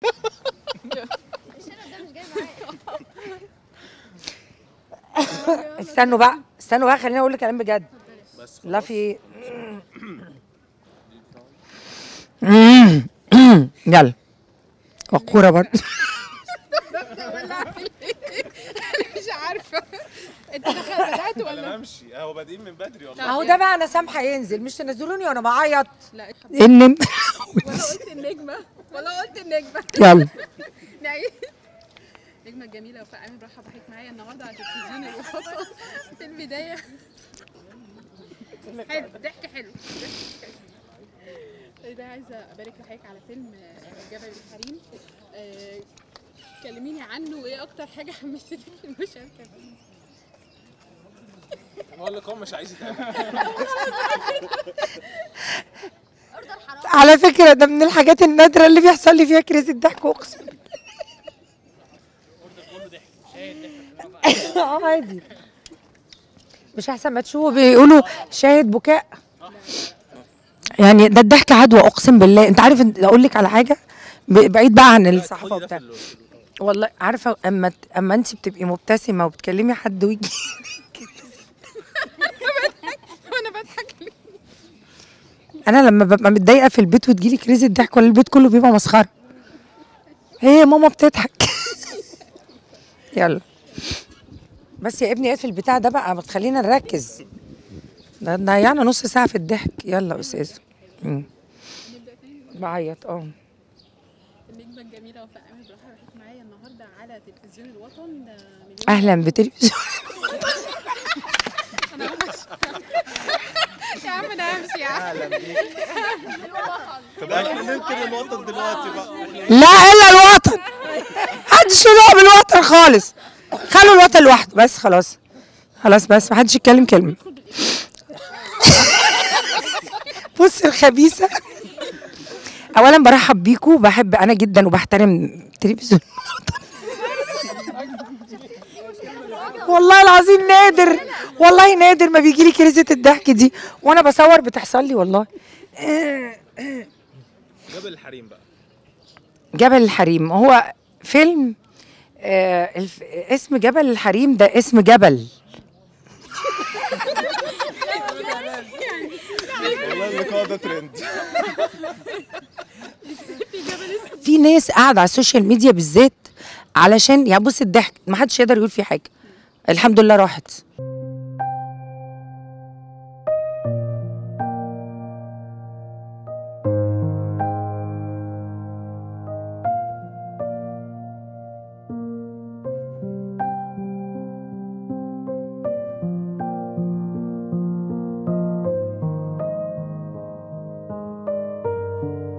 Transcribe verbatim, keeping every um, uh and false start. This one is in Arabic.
استنوا بقى استنوا بقى خليني اقول لك كلام بجد. لا في يلا وقوره برضه. انا مش عارفه انت بدات ولا امشي؟ اهو بادئين من بدري والله. اهو ده بقى انا سامحه ينزل، مش تنزلوني وانا بعيط. لا النم ولا قلت النجمه ولا قلت النجمه. يلا نعيد. النجمه الجميله وفاء عامر راح ضحك معايا النهارده على تلفزيون الوطن في البدايه. حلو ضحك حلو. ده عايزه ابارك لحضرتك على فيلم جبل الحريم. أه كلميني عنه وايه اكتر حاجه حمستك في المشاركه فيه؟ هو اللقاء مش عايز يتعمل. على فكره ده من الحاجات النادره اللي بيحصل لي فيها كريزه ضحك، اقسم اه عادي. مش احسن ما تشوفوا بيقولوا شاهد بكاء؟ يعني ده الضحك عدوى اقسم بالله. انت عارف اقول لك على حاجه بعيد بقى عن الصحافه وبتاع، والله عارفه اما اما انت بتبقي مبتسمه وبتكلمي حد ويجي وانا بضحك ليه؟ انا لما ببقى متضايقه في البيت وتجيلي كريزه ضحك ولا البيت كله بيبقى مسخره. هي ماما بتضحك. يلا بس يا ابني اقفل البتاع ده بقى، بتخلينا نركز. ده ضيعنا نص ساعه في الضحك. يلا يا استاذ. بعيط اه. النجمه الجميله وفاء عامر راح ضحك معايا النهارده على تلفزيون الوطن. اهلا بتلفزيون. انا يا عم انا همشي يا عم. اهلا بيك. طب احنا ننكر الوطن دلوقتي بقى. لا الا الوطن، محدش يدق بالوطن خالص. خلوا الوطن لوحده بس. خلاص خلاص بس محدش يتكلم كلمه. بص الخبيثه. اولا برحب بيكم، بحب انا جدا وبحترم تلفزيون والله العظيم نادر، والله نادر ما بيجي لي كريزه الضحك دي وانا بصور، بتحصل لي والله. جبل الحريم بقى. جبل الحريم هو فيلم آه الف... اسم جبل الحريم ده اسم جبل. والله اللقاء ده ترند. في ناس قاعده على السوشيال ميديا بالذات علشان يعني بص الضحك ما حدش يقدر يقول فيه حاجه. الحمد لله راحت.